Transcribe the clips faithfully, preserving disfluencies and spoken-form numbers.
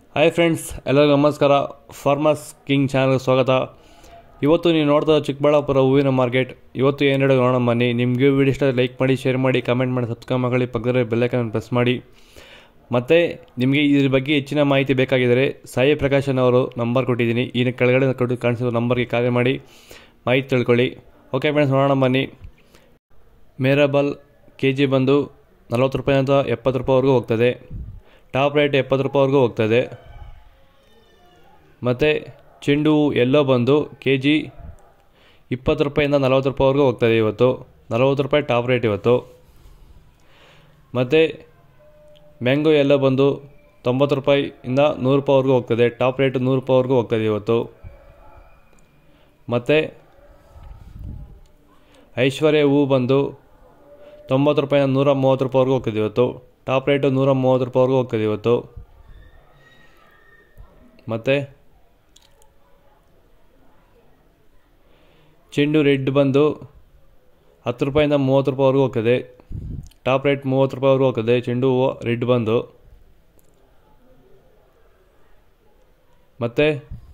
Hi friends, ಎಲ್ಲರಿಗೂ ನಮಸ್ಕಾರ. Farmers king ಚಾನಲ್ಗೆ ಸ್ವಾಗತ. ಇವತ್ತು ನೀವು ನೋಡ್ತಾ ಚಿಕ್ಕಬಳ್ಳಾಪುರ ಹೂವಿನ ಮಾರ್ಕೆಟ್. ಇವತ್ತು ಏನು ಹೇಳೋದು ನೋಡೋಣ ಬನ್ನಿ. ನಿಮಗೆ ವಿಡಿಯೋ ಇಷ್ಟ ಲೈಕ್ ಮಾಡಿ, ಶೇರ್ ಮಾಡಿ, ಕಮೆಂಟ್ ಮಾಡಿ, ಸಬ್ಸ್ಕ್ರೈಬ್ ಮಾಡಿ, ಪಕ್ಕದಲ್ಲಿ ಬೆಲ್ ಐಕಾನ್ ಪ್ರೆಸ್ ಮಾಡಿ. ಮತ್ತು ನಿಮಗೆ ಇದ್ರ ಬಗ್ಗೆ ಹೆಚ್ಚಿನ ಮಾಹಿತಿ ಬೇಕಾಗಿದ್ದರೆ ಸಾಯಿ ಪ್ರಕಾಶನ್ ಅವರು ನಂಬರ್ ಕೊಟ್ಟಿದ್ದೀನಿ. ಈ ಕೆಳಗಡೆ ಕೊಟ್ಟು ಕಾಣಿಸಿರೋ ನಂಬರ್ಗೆ ಕಾಲ್ ಮಾಡಿ ಮಾಹಿತಿ ತಿಳ್ಕೊಳ್ಳಿ. ಓಕೆ ಫ್ರೆಂಡ್ಸ್, ನೋಡೋಣ ಬನ್ನಿ. ಮೇರಬಲ್ ಕೆ ಜಿ ಬಂದು ನಲ್ವತ್ತು ರೂಪಾಯಿಂದ ಎಪ್ಪತ್ತು ರೂಪಾಯಿವರೆಗೂ ಹೋಗ್ತದೆ. ಟಾಪ್ ರೇಟ್ ಎಪ್ಪತ್ತು ರೂಪಾಯಿವರೆಗೂ ಹೋಗ್ತದೆ. ಮತ್ತು ಚೆಂಡು ಹೂ ಎಲ್ಲೋ ಬಂದು ಕೆ ಜಿ ಇಪ್ಪತ್ತು ರೂಪಾಯಿಂದ ನಲ್ವತ್ತು ರೂಪಾಯಿವರೆಗೂ ಹೋಗ್ತದೆ. ಇವತ್ತು ನಲ್ವತ್ತು ರೂಪಾಯಿ ಟಾಪ್ ರೇಟ್ ಇವತ್ತು. ಮತ್ತು ಮ್ಯಾಂಗೋ ಎಲ್ಲೋ ಬಂದು ತೊಂಬತ್ತು ರೂಪಾಯಿಯಿಂದ ನೂರು ರೂಪಾಯಿವರೆಗೂ ಹೋಗ್ತದೆ. ಟಾಪ್ ರೇಟು ನೂರು ರೂಪಾಯಿವರೆಗೂ ಹೋಗ್ತದೆ ಇವತ್ತು. ಮತ್ತು ಐಶ್ವರ್ಯ ಹೂ ಬಂದು ತೊಂಬತ್ತು ರೂಪಾಯಿಂದ ನೂರ ಮೂವತ್ತು ರೂಪಾಯಿವರೆಗೂ ಹೋಗ್ತದೆ ಇವತ್ತು. ಟಾಪ್ ರೇಟು ನೂರ ಮೂವತ್ತು ರೂಪಾಯಿವರೆಗೂ ಹೋಗ್ತದೆ ಇವತ್ತು. ಮತ್ತು ಚೆಂಡು ರೆಡ್ ಬಂದು ಹತ್ತು ರೂಪಾಯಿಂದ ಮೂವತ್ತು ರೂಪಾಯಿವರೆಗೂ ಹೋಗ್ತದೆ. ಟಾಪ್ ರೇಟ್ ಮೂವತ್ತು ರೂಪಾಯಿವರೆಗೂ ಹೋಗ್ತದೆ ಚೆಂಡು ಹೂವು ರೆಡ್ ಬಂದು. ಮತ್ತು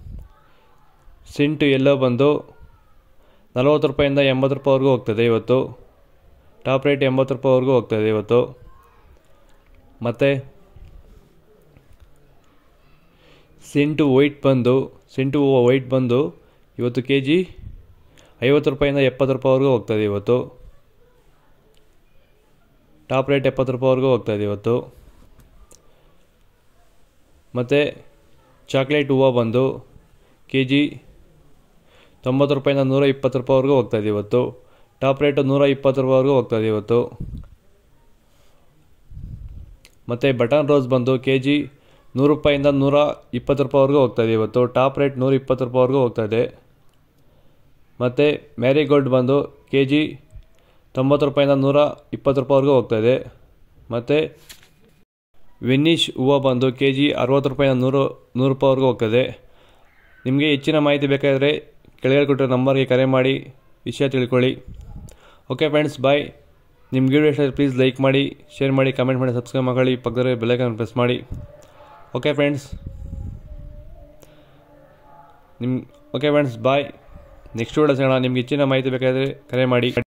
ಸಿಂಟು ಎಲ್ಲೋ ಬಂದು ನಲವತ್ತು ರೂಪಾಯಿಂದ ಎಂಬತ್ತು ರೂಪಾಯಿವರೆಗೂ ಹೋಗ್ತದೆ ಇವತ್ತು. ಟಾಪ್ ರೇಟ್ ಎಂಬತ್ತು ರೂಪಾಯಿವರೆಗೂ ಹೋಗ್ತದೆ ಇವತ್ತು. ಮತ್ತು ಸಿಂಟು ವೈಟ್ ಬಂದು ಸಿಂಟು ಹೂವು ವೈಟ್ ಬಂದು ಇವತ್ತು ಕೆ ಜಿ ಐವತ್ತು ರೂಪಾಯಿಂದ ಎಪ್ಪತ್ತು ರೂಪಾಯಿವರೆಗೂ ಹೋಗ್ತದೆ ಇವತ್ತು. ಟಾಪ್ ರೇಟ್ ಎಪ್ಪತ್ತು ರೂಪಾಯಿವರೆಗೂ ಹೋಗ್ತದೆ ಇವತ್ತು. ಮತ್ತು ಚಾಕ್ಲೇಟ್ ಹೂವು ಬಂದು ಕೆ ಜಿ ತೊಂಬತ್ತು ರೂಪಾಯಿಂದ ನೂರ ಇಪ್ಪತ್ತು ರೂಪಾಯಿವರೆಗೂ ಹೋಗ್ತದೆ ಇವತ್ತು. ಟಾಪ್ ರೇಟು ನೂರ ಇಪ್ಪತ್ತು ರೂಪಾಯಿವರೆಗೂ ಹೋಗ್ತದೆ ಇವತ್ತು. ಮತ್ತು ಬಟನ್ ರೋಸ್ ಬಂದು ಕೆ ಜಿ ನೂರು ರೂಪಾಯಿಂದ ನೂರ ಇಪ್ಪತ್ತು ರೂಪಾಯಿವರೆಗೂ ಹೋಗ್ತದೆ ಇವತ್ತು. ಟಾಪ್ ರೇಟ್ ನೂರ ಇಪ್ಪತ್ತು ರೂಪಾಯಿವರೆಗೂ ಹೋಗ್ತದೆ. ಮತ್ತು ಮ್ಯಾರಿಗೋಲ್ಡ್ ಬಂದು ಕೆ ಜಿ ತೊಂಬತ್ತು ರೂಪಾಯಿಂದ ನೂರ ಇಪ್ಪತ್ತು ರೂಪಾಯಿವರೆಗೂ ಹೋಗ್ತದೆ. ಮತ್ತು ವೆನ್ನಿಷ್ ಹೂವು ಬಂದು ಕೆ ಜಿ ಅರವತ್ತು ರೂಪಾಯಿಂದ ನೂರು ನೂರು ರೂಪಾಯಿವರೆಗೂ ಹೋಗ್ತದೆ. ನಿಮಗೆ ಹೆಚ್ಚಿನ ಮಾಹಿತಿ ಬೇಕಾದರೆ ಕೆಳಗಡೆ ಕೊಟ್ಟಿರೋ ನಂಬರ್ಗೆ ಕರೆ ಮಾಡಿ ವಿಷಯ ತಿಳ್ಕೊಳ್ಳಿ. Okay friends, bye. ನಿಮ್ಗೆ ವಿಡಿಯೋ ಇಷ್ಟ ಪ್ಲೀಸ್ ಲೈಕ್ ಮಾಡಿ, ಶೇರ್ ಮಾಡಿ, ಕಮೆಂಟ್ ಮಾಡಿ, ಸಬ್ಸ್ಕ್ರೈಬ್ ಮಾಡಿ, ಪಕ್ಕದಲ್ಲಿ ಬೆಲ್ ಐಕಾನ್ ಪ್ರೆಸ್ ಮಾಡಿ. ಓಕೆ ಫ್ರೆಂಡ್ಸ್ ನಿಮ್ಮ okay friends bye. Next video ಸಿಗೋಣ. ನಿಮ್ಗೆ ಹೆಚ್ಚಿನ ಮಾಹಿತಿ ಬೇಕಾದರೆ ಕರೆ ಮಾಡಿ.